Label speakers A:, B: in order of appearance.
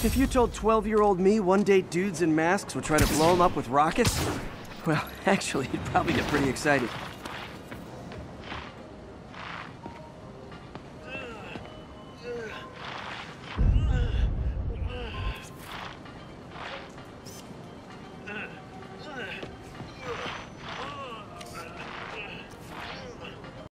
A: If you told 12-year-old me one day dudes in masks would try to blow him up with rockets, well, actually, you'd probably get pretty excited.